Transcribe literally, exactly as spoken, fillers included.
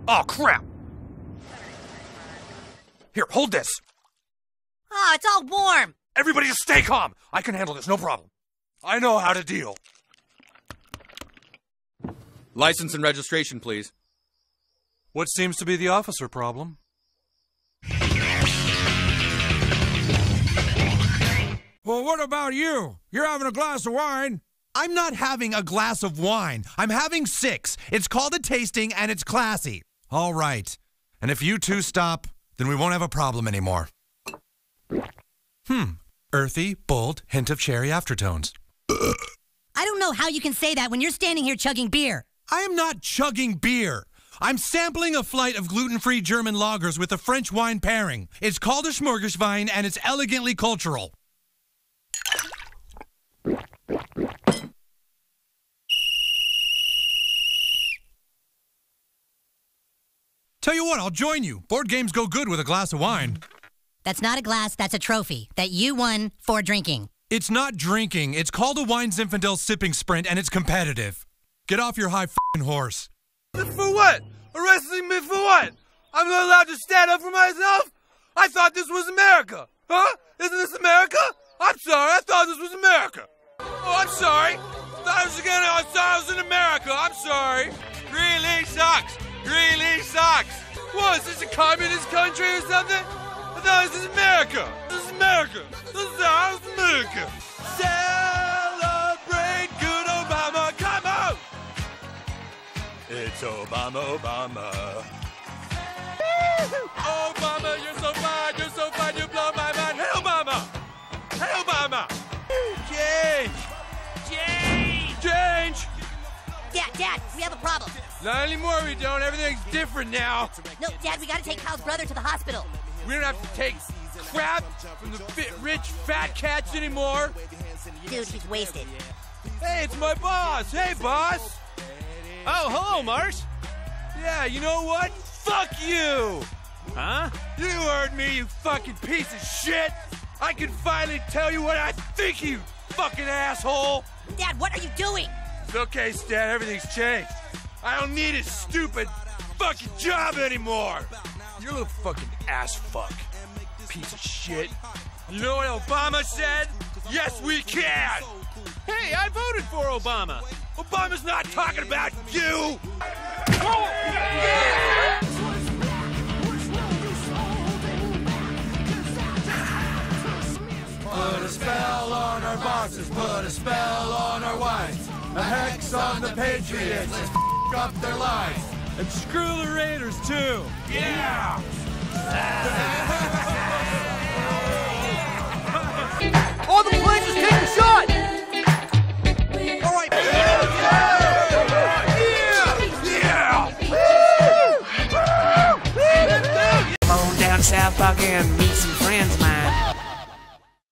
Oh, crap! Here, hold this. Oh, it's all warm. Everybody just stay calm. I can handle this, no problem. I know how to deal. License and registration, please. What seems to be the officer problem? Well, what about you? You're having a glass of wine. I'm not having a glass of wine. I'm having six. It's called a tasting, and it's classy. All right. And if you two stop, then we won't have a problem anymore. Hmm. Earthy, bold, hint of cherry aftertones. I don't know how you can say that when you're standing here chugging beer. I am not chugging beer. I'm sampling a flight of gluten-free German lagers with a French wine pairing. It's called a Schmorgeswein, and it's elegantly cultural. Tell you what, I'll join you. Board games go good with a glass of wine. That's not a glass, that's a trophy that you won for drinking. It's not drinking. It's called a Wine Zinfandel sipping sprint, and it's competitive. Get off your high f***ing horse. For what? Arresting me for what? I'm not allowed to stand up for myself? I thought this was America. Huh? Isn't this America? I'm sorry, I thought this was America. Oh, I'm sorry. I thought I was again, I thought I was in America. I'm sorry. Really sucks. Really sucks. What, is this a communist country or something? I thought this is America. This is America. This is how it's America. Celebrate good Obama. Come on. It's Obama, Obama. Obama, you're so fine, you're so fine, you blow my mind. Hey, Obama. Hey, Obama. Change. Change. Change. Dad, Dad, we have a problem. Not anymore, we don't. Everything's different now. No, Dad, we gotta take Kyle's brother to the hospital. We don't have to take crap from the fit, rich, fat cats anymore. Dude, he's wasted. Hey, it's my boss. Hey, boss. Oh, hello, Marsh. Yeah, you know what? Fuck you. Huh? You heard me, you fucking piece of shit. I can finally tell you what I think, you fucking asshole. Dad, what are you doing? It's okay, Stan. Everything's changed. I don't need a stupid fucking job anymore. You're a little fucking ass fuck. Piece of shit. You know what Obama said? Yes, we can. Hey, I voted for Obama. Obama's not talking about you. Put a spell on our boxes, put a spell on our wines. A hex on the Patriots, let's f*** up their lives. And screw the Raiders, too. Yeah! All the players take a shot! All right. Come on down South Park and meet some friends of mine.